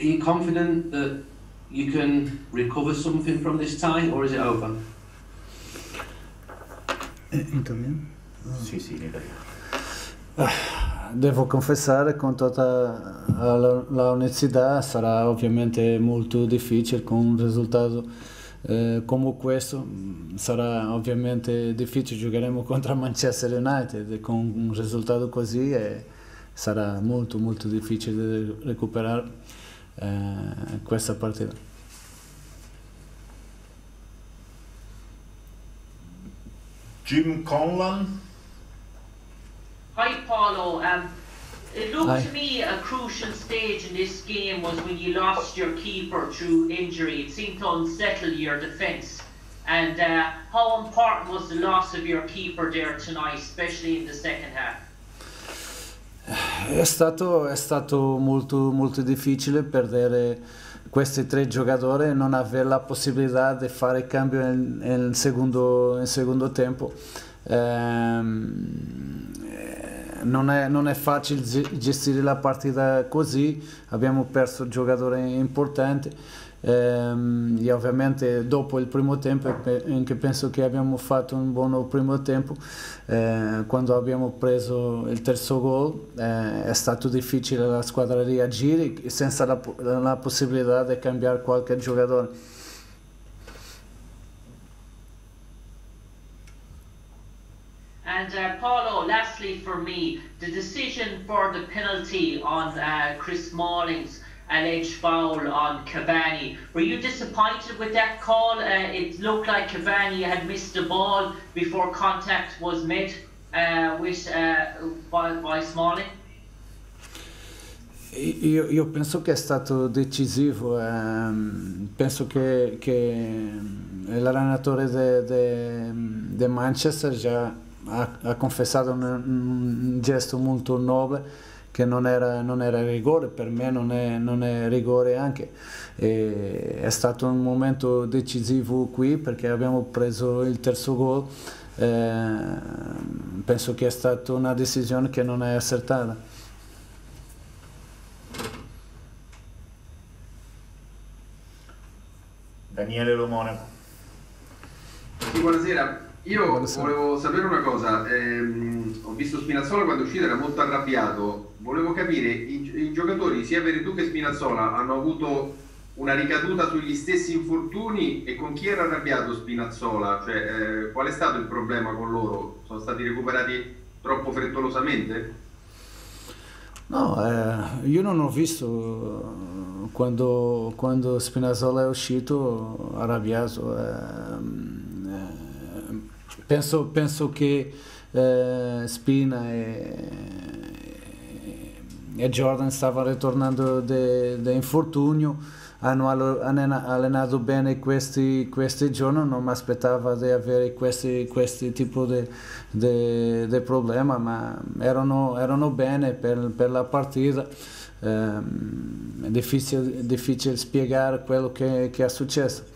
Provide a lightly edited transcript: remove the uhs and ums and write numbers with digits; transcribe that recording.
Are you confident that you can recover something from this tie, or is it over? Italiano? Sì, sì, in italiano. Devo confessare con tutta la onestà sarà ovviamente molto difficile con un risultato come questo. Sarà ovviamente difficile, giocheremo contro Manchester United e con un risultato così sarà molto molto difficile recuperare questa partita. Jim Conlan. Hi, Paulo. It looked Hi. to me a crucial stage in this game was when you lost your keeper through injury. It seemed to unsettle your defence. And how important was the loss of your keeper there tonight, especially in the second half? È stato molto, molto difficile perdere questi tre giocatori e non avere la possibilità di fare il cambio nel secondo tempo. Non è facile gestire la partita così, abbiamo perso giocatori importanti e ovviamente dopo il primo tempo che penso che abbiamo fatto un buon primo tempo, quando preso il terzo gol è stato difficile la squadra reagire senza la possibilità di cambiare qualche giocatore. And Paulo, lastly for me, the decision for the penalty on Chris Smalling's alleged foul on Cavani. Were you disappointed with that call? It looked like Cavani had missed the ball before contact was made by Smalling. Io penso che è stato decisivo, penso che l'allenatore di Manchester già ha confessato un gesto molto nobile che non era rigore, per me non è rigore anche. È stato un momento decisivo qui perché abbiamo preso il terzo gol, penso che è stata una decisione che non è acertata. Daniele Lo Monaco. Sì, buonasera. Io volevo sapere una cosa, ho visto Spinazzola quando è uscito era molto arrabbiato, volevo capire, i giocatori sia Veretù che Spinazzola hanno avuto una ricaduta sugli stessi infortuni e con chi era arrabbiato Spinazzola? Cioè, qual è stato il problema con loro? Sono stati recuperati troppo frettolosamente? No, io non ho visto quando Spinazzola è uscito arrabbiato. Penso che Spina e Jordan stavano ritornando da infortunio, hanno allenato bene questi giorni, non mi aspettavo di avere questi tipo di problema, ma erano bene per la partita. È difficile spiegare quello che è successo.